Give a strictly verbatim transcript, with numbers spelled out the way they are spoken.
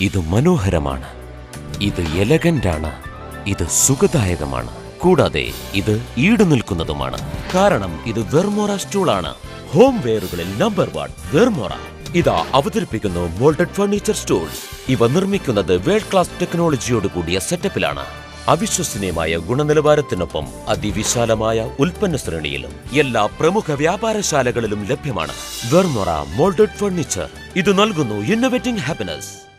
ഇത് മനോഹരമാണ്, ഇത് എലഗന്റ് ആണ്, ഇത് സുഖദായകമാണ്, കൂടാതെ ഇത് ഈട് നിൽക്കുന്നതുമാണ്. കാരണം ഇത് വെർമോറ സ്റ്റൂളാണ്. ഹോം വെയറുകളിൽ നമ്പർ വൺ വെർമോറ. ഇതാ അവതരിപ്പിക്കുന്നു മോൾഡഡ് ഫർണിച്ചർ സ്റ്റൂൾസ്. ഇവ നിർമ്മിക്കുന്നത് വേൾഡ് ക്ലാസ് ടെക്നോളജിയോട് കൂടിയ സെറ്റപ്പിലാണ്. അവിശ്വസനീയമായ ഗുണനിലവാരത്തിനൊപ്പം അതിവിശാലമായ ഉൽപ്പന്ന ശ്രേണിയിലും എല്ലാ പ്രമുഖ വ്യാപാരശാലകളിലും ലഭ്യമാണ്. Vermora moulded furniture. ഇത് നൽകുന്നു ഇന്നോവേറ്റിംഗ് ഹാപ്പിനെസ്.